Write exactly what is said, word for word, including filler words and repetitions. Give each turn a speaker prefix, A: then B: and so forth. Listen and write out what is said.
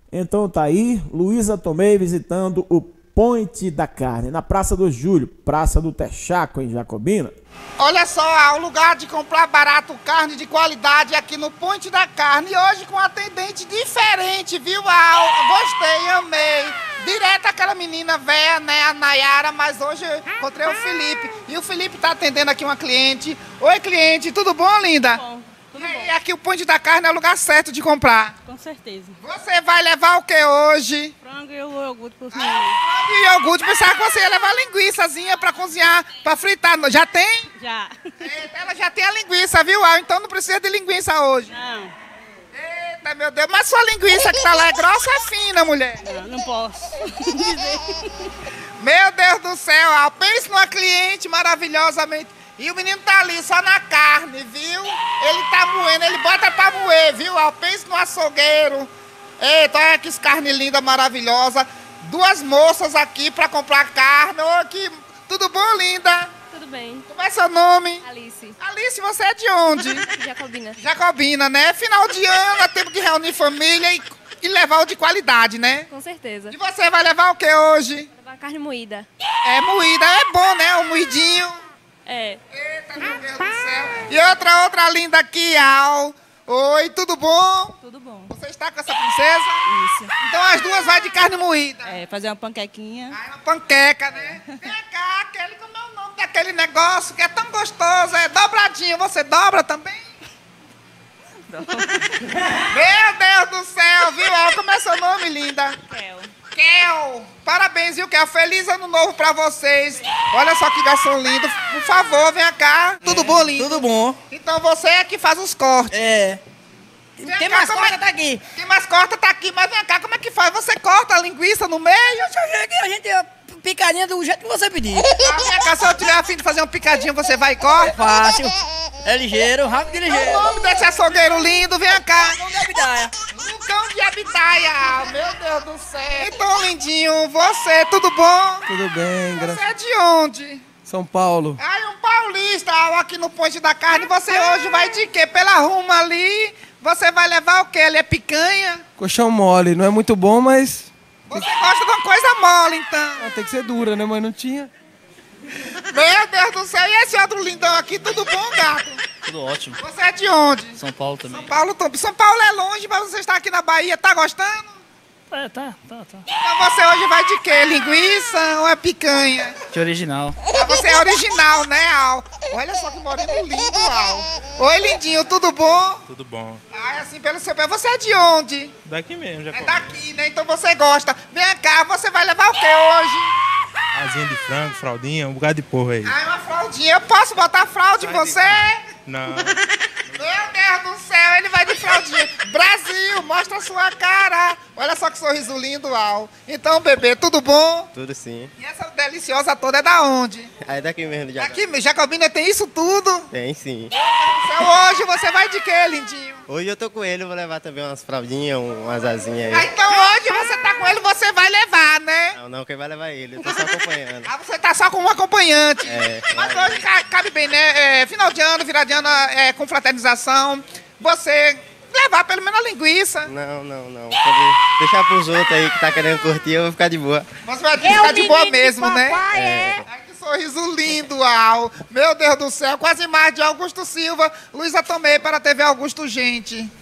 A: Então tá aí, Luísa Tomei visitando o Ponte da Carne, na Praça do Júlio, Praça do Texaco, em Jacobina.
B: Olha só, o lugar de comprar barato carne de qualidade aqui no Ponte da Carne. E hoje com um atendente diferente, viu, Al? Gostei, amei. Direto aquela menina velha, né, a Nayara, mas hoje eu encontrei o Felipe. E o Felipe tá atendendo aqui uma cliente. Oi, cliente, tudo bom, linda?
C: Bom, tudo bom.
B: E aqui o Ponte da Carne é o lugar certo de comprar.
C: Com certeza.
B: Você vai levar o que hoje?
C: Frango e o iogurte pros meninos.
B: Frango e iogurte. Pensava que você ia levar linguiçazinha pra cozinhar, pra fritar. Já tem?
C: Já.
B: Eita, ela já tem a linguiça, viu, Al? Então não precisa de linguiça hoje.
C: Não.
B: Eita, meu Deus. Mas sua linguiça que tá lá é grossa ou é fina, mulher?
C: Não, não posso dizer.
B: Meu Deus do céu, Al. Pense numa cliente maravilhosamente. E o menino tá ali só na carne, viu? Ele tá moendo, ele bota pra moer, viu, Al? Pense no açougueiro. Eita, olha que carne linda, maravilhosa. Duas moças aqui pra comprar carne. Ô, que... Tudo bom, linda?
D: Tudo bem.
B: Como é seu nome?
D: Alice.
B: Alice, você é de onde?
D: Jacobina.
B: Jacobina, né? Final de ano, é tempo de reunir família e, e levar o de qualidade, né?
D: Com certeza.
B: E você vai levar o que hoje?
D: Levar carne moída.
B: É moída, é bom, né? O moidinho.
D: É.
B: Eita, meu Deus do céu. E outra, outra linda aqui, Al. Oi, tudo bom?
C: Tudo bom.
B: Você está com essa princesa?
C: Isso.
B: Então as duas vai de carne moída.
C: É, fazer uma panquequinha.
B: Ah, uma panqueca, né? Vem cá, aquele, como é o nome daquele negócio que é tão gostoso? É dobradinho. Você dobra também? Meu Deus do céu, viu? Al, como é seu nome, linda?
C: Kel.
B: Kel, parabéns, viu, Kel? Feliz ano novo pra vocês. Olha só que garçom lindo. Por favor, venha cá. Tudo
E: É,
B: bom, lindo?
E: Tudo bom.
B: Então você é que faz os cortes.
E: É.
B: Vem
E: Quem
B: cá,
E: mais
B: como
E: corta
B: é-
E: tá aqui.
B: Quem mais corta tá aqui, mas vem cá, como é que faz? Você corta a linguiça no meio?
E: A gente é picadinha do jeito que você pedir.
B: Ah, vem cá, se eu tiver a fim de fazer um picadinho, você vai e corta?
E: Fácil. É ligeiro, rápido e
B: O
E: ligeiro.
B: nome desse açougueiro lindo, vem cá.
E: Não dá bidaia.
B: Lucão de Abitaia. Ah, meu Deus do céu. Então, lindinho, você, tudo bom?
F: Tudo bem,
B: Você
F: graças
B: é de onde?
F: São Paulo.
B: Ai, um paulista aqui no Ponte da Carne. Você hoje vai de quê? Pela Ruma ali, você vai levar o quê? Ele é picanha?
F: Colchão mole, não é muito bom, mas
B: Você gosta de uma coisa mole, então.
F: ah, tem que ser dura, né? Mas não tinha.
B: Meu Deus do céu. E esse outro lindão aqui, tudo bom, gato?
G: Tudo ótimo.
B: Você é de onde?
G: São Paulo também.
B: São Paulo, Tom. São Paulo é longe, mas você está aqui na Bahia. Tá gostando?
G: É, tá, tá, tá.
B: Então você hoje vai de quê? Linguiça ou é picanha?
G: Que original.
B: Ah, você é original, né, Al? Olha só que moreno lindo, Al. Oi, lindinho, tudo bom?
H: Tudo bom.
B: Ai, assim, pelo seu pé. Você é de onde?
H: Daqui mesmo, já
B: É daqui, né? Então você gosta. Vem cá, você vai levar o que hoje?
H: Asinha de frango, fraldinha, um bocado de porra aí.
B: Ai, uma fraldinha. Eu posso botar fralda em você?
H: Não.
B: Meu Deus do céu, ele vai de fraldinha. Brasil, mostra a sua cara. Olha só que sorriso lindo, Al. Então, bebê, tudo bom?
I: Tudo sim.
B: E essa deliciosa toda é da onde?
I: Aí daqui mesmo já.
B: Aqui, Jacobina tem isso tudo?
I: Tem sim.
B: Então, hoje você vai de quê, lindinho?
I: Hoje eu tô com ele, eu vou levar também umas fraldinhas, um- umas asinhas
B: Ah,
I: aí.
B: então hoje você tá com ele, você vai levar, né?
I: Não, não, quem vai levar ele, eu tô só acompanhando.
B: Ah, você tá só com um acompanhante.
I: É,
B: Mas
I: claro.
B: hoje ca- cabe bem, né? É, final de ano, virar de ano, é, com fraternização. Você levar pelo menos a linguiça.
I: Não, não, não. Pode deixar pros outros aí que tá querendo curtir, eu vou ficar de boa.
B: Você vai ficar de boa mesmo, né?
I: É.
B: Ai, que sorriso lindo, Al. Meu Deus do céu, quase mais de Augusto Silva. Luísa Tomei para a T V Augusto Gente.